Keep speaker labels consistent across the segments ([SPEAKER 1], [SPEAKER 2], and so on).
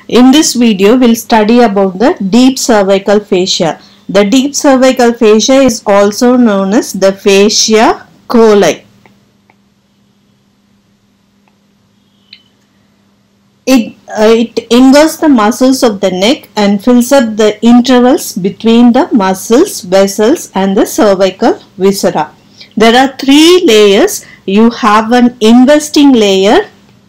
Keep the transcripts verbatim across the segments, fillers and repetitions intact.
[SPEAKER 1] In this video, we'll study about the deep cervical fascia. The deep cervical fascia is also known as the fascia coli. It, uh, it inverts the muscles of the neck and fills up the intervals between the muscles, vessels and the cervical viscera. There are three layers. You have an investing layer,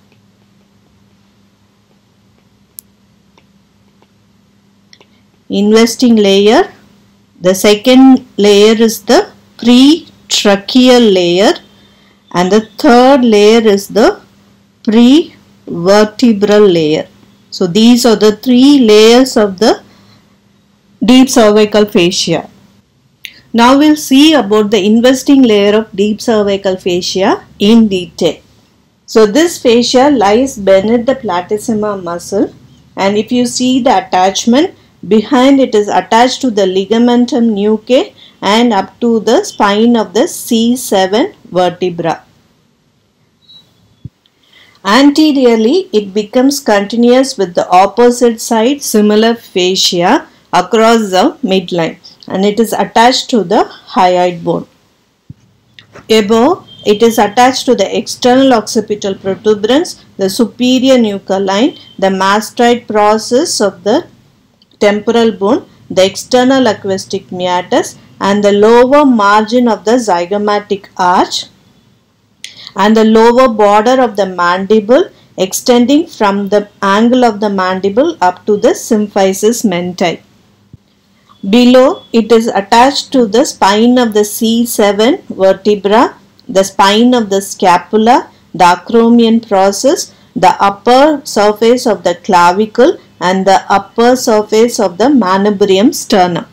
[SPEAKER 1] investing layer. The second layer is the pretracheal layer and the third layer is the prevertebral layer. So these are the three layers of the deep cervical fascia. Now we'll see about the investing layer of deep cervical fascia in detail. So this fascia lies beneath the platysma muscle, and if you see the attachment, behind it is attached to the ligamentum nuchae and up to the spine of the C seven vertebra. Anteriorly, it becomes continuous with the opposite side similar fascia across the midline, and it is attached to the hyoid bone. Above, it is attached to the external occipital protuberance, the superior nuchal line, the mastoid process of the temporal bone, the external acoustic meatus and the lower margin of the zygomatic arch and the lower border of the mandible extending from the angle of the mandible up to the symphysis mentae. Below, it is attached to the spine of the C seven vertebra, the spine of the scapula, the acromion process, the upper surface of the clavicle and the upper surface of the manubrium sternum.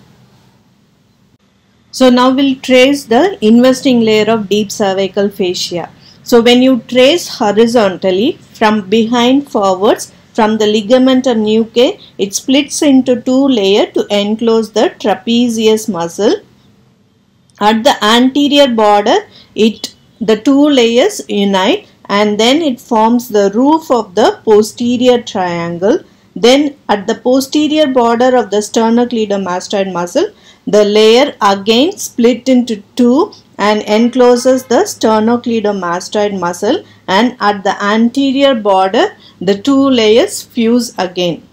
[SPEAKER 1] So now we'll trace the investing layer of deep cervical fascia. So when you trace horizontally from behind forwards, from the ligamentum nuchae, it splits into two layers to enclose the trapezius muscle. At the anterior border, it the two layers unite and then it forms the roof of the posterior triangle. Then at the posterior border of the sternocleidomastoid muscle, the layer again split into two and encloses the sternocleidomastoid muscle, and at the anterior border the two layers fuse again.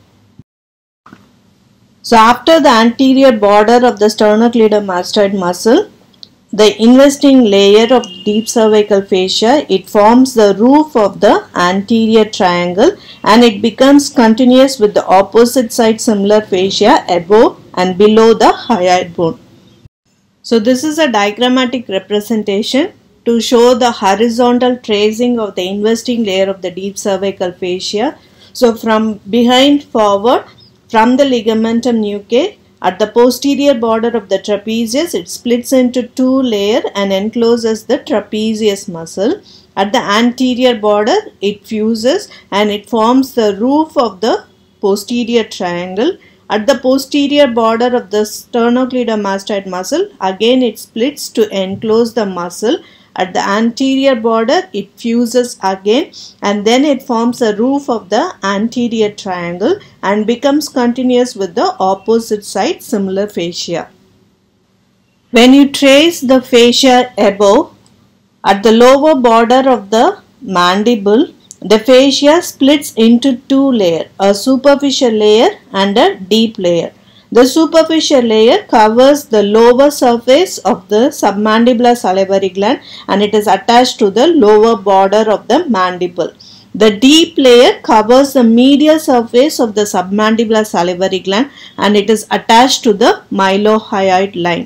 [SPEAKER 1] So after the anterior border of the sternocleidomastoid muscle, the investing layer of deep cervical fascia, it forms the roof of the anterior triangle and it becomes continuous with the opposite side similar fascia above and below the hyoid bone. So this is a diagrammatic representation to show the horizontal tracing of the investing layer of the deep cervical fascia. So from behind forward, from the ligamentum nuchae, at the posterior border of the trapezius, it splits into two layers and encloses the trapezius muscle. At the anterior border, it fuses and it forms the roof of the posterior triangle. At the posterior border of the sternocleidomastoid muscle, again it splits to enclose the muscle. At the anterior border, it fuses again and then it forms a roof of the anterior triangle and becomes continuous with the opposite side similar fascia. When you trace the fascia above, at the lower border of the mandible, the fascia splits into two layers, a superficial layer and a deep layer. The superficial layer covers the lower surface of the submandibular salivary gland and it is attached to the lower border of the mandible. The deep layer covers the medial surface of the submandibular salivary gland and it is attached to the mylohyoid line.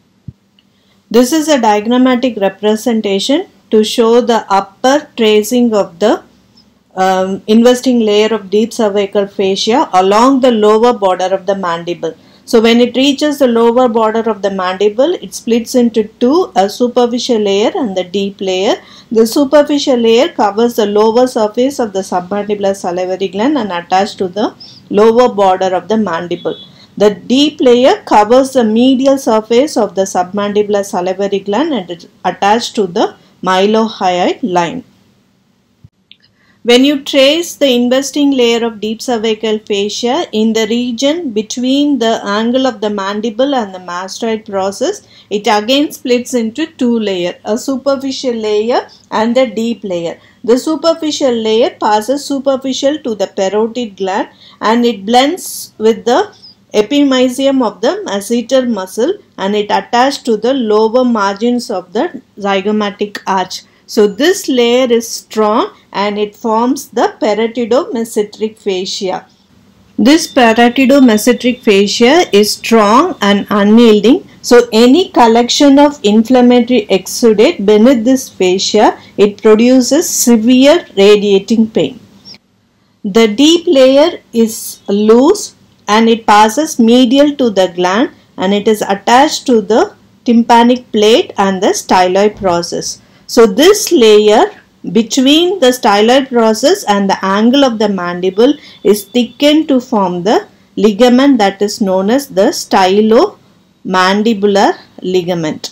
[SPEAKER 1] This is a diagrammatic representation to show the upper tracing of the Um, investing layer of deep cervical fascia along the lower border of the mandible. So when it reaches the lower border of the mandible, it splits into two, a superficial layer and the deep layer. The superficial layer covers the lower surface of the submandibular salivary gland and attached to the lower border of the mandible. The deep layer covers the medial surface of the submandibular salivary gland and is attached to the mylohyoid line. When you trace the investing layer of deep cervical fascia in the region between the angle of the mandible and the mastoid process, it again splits into two layers, a superficial layer and a deep layer. The superficial layer passes superficial to the parotid gland and it blends with the epimysium of the masseter muscle and it attached to the lower margins of the zygomatic arch. So this layer is strong and it forms the parotidomesenteric fascia. This parotidomesenteric fascia is strong and unyielding. So any collection of inflammatory exudate beneath this fascia, it produces severe radiating pain. The deep layer is loose and it passes medial to the gland and it is attached to the tympanic plate and the styloid process. So this layer between the styloid process and the angle of the mandible is thickened to form the ligament that is known as the stylomandibular ligament.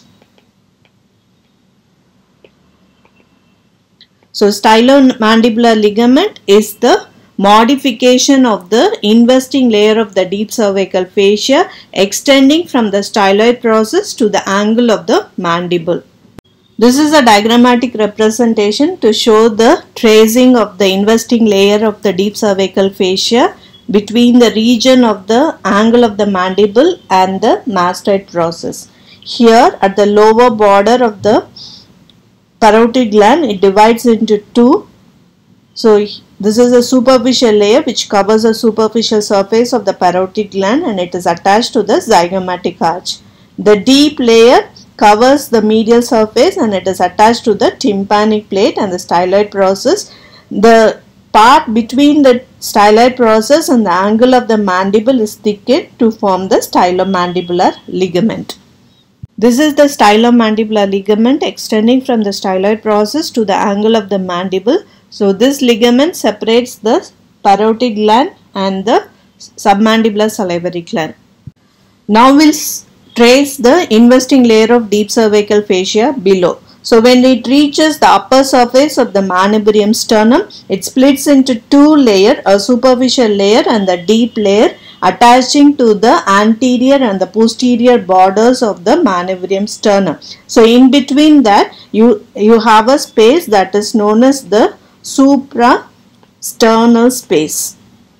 [SPEAKER 1] So stylomandibular ligament is the modification of the investing layer of the deep cervical fascia extending from the styloid process to the angle of the mandible. This is a diagrammatic representation to show the tracing of the investing layer of the deep cervical fascia between the region of the angle of the mandible and the mastoid process. Here at the lower border of the parotid gland, it divides into two. So this is a superficial layer which covers the superficial surface of the parotid gland and it is attached to the zygomatic arch. The deep layer covers the medial surface and it is attached to the tympanic plate and the styloid process. The part between the styloid process and the angle of the mandible is thickened to form the stylomandibular ligament. This is the stylomandibular ligament extending from the styloid process to the angle of the mandible. So this ligament separates the parotid gland and the submandibular salivary gland. Now we'll trace the investing layer of deep cervical fascia below. So when it reaches the upper surface of the manubrium sternum, it splits into two layers, a superficial layer and the deep layer attaching to the anterior and the posterior borders of the manubrium sternum. So in between that you, you have a space that is known as the suprasternal space.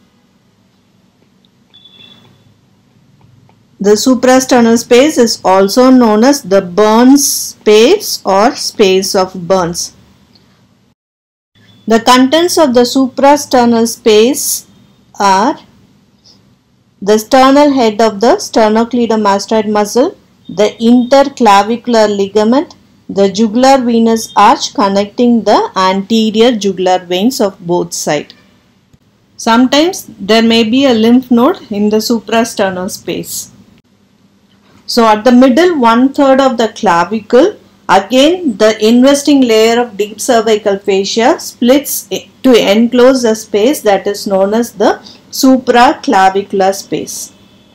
[SPEAKER 1] The suprasternal space is also known as the Burns space or space of Burns. The contents of the suprasternal space are the sternal head of the sternocleidomastoid muscle, the interclavicular ligament, the jugular venous arch connecting the anterior jugular veins of both sides. Sometimes there may be a lymph node in the suprasternal space. So at the middle one third of the clavicle, again the investing layer of deep cervical fascia splits to enclose a space that is known as the supraclavicular space.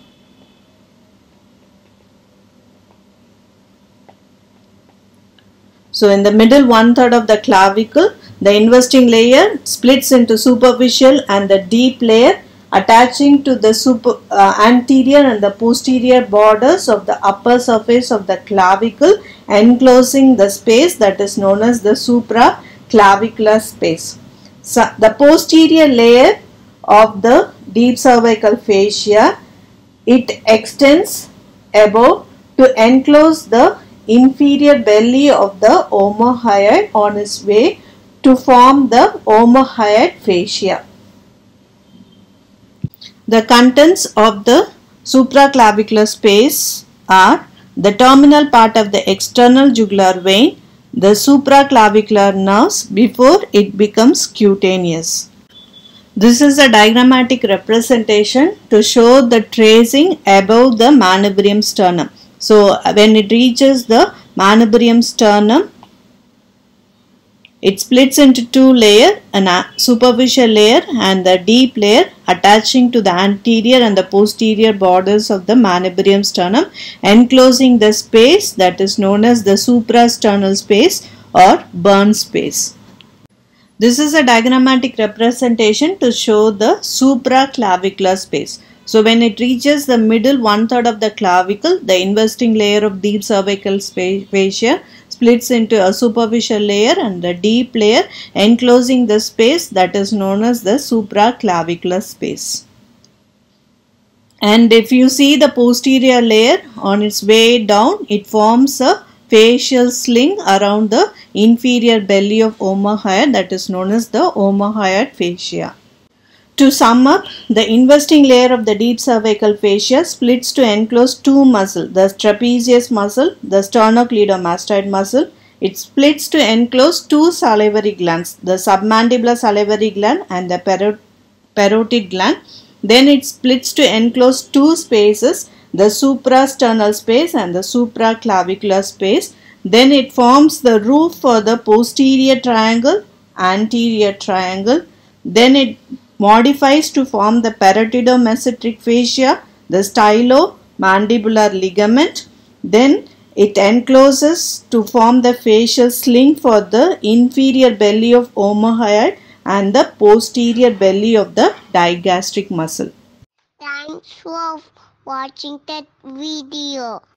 [SPEAKER 1] So in the middle one third of the clavicle, the investing layer splits into superficial and the deep layer attaching to the super, uh, anterior and the posterior borders of the upper surface of the clavicle, enclosing the space that is known as the supraclavicular space. So the posterior layer of the deep cervical fascia, it extends above to enclose the inferior belly of the omohyoid on its way to form the omohyoid fascia. The contents of the supraclavicular space are the terminal part of the external jugular vein, the supraclavicular nerves before it becomes cutaneous. This is a diagrammatic representation to show the tracing above the manubrium sternum. So when it reaches the manubrium sternum, it splits into two layers, a superficial layer and the deep layer attaching to the anterior and the posterior borders of the manubrium sternum, enclosing the space that is known as the suprasternal space or Burns space. This is a diagrammatic representation to show the supraclavicular space. So when it reaches the middle one third of the clavicle, the investing layer of deep cervical fascia splits into a superficial layer and a deep layer enclosing the space that is known as the supraclavicular space. And if you see the posterior layer on its way down, it forms a facial sling around the inferior belly of omohyoid, that is known as the omohyoid fascia. To sum up, the investing layer of the deep cervical fascia splits to enclose two muscles, the trapezius muscle, the sternocleidomastoid muscle. It splits to enclose two salivary glands, the submandibular salivary gland and the parot parotid gland. Then it splits to enclose two spaces, the suprasternal space and the supraclavicular space. Then it forms the roof for the posterior triangle, anterior triangle. Then it modifies to form the parotidomesenteric fascia, the stylomandibular ligament. Then it encloses to form the facial sling for the inferior belly of omohyoid and the posterior belly of the digastric muscle.
[SPEAKER 2] Thanks for watching that video.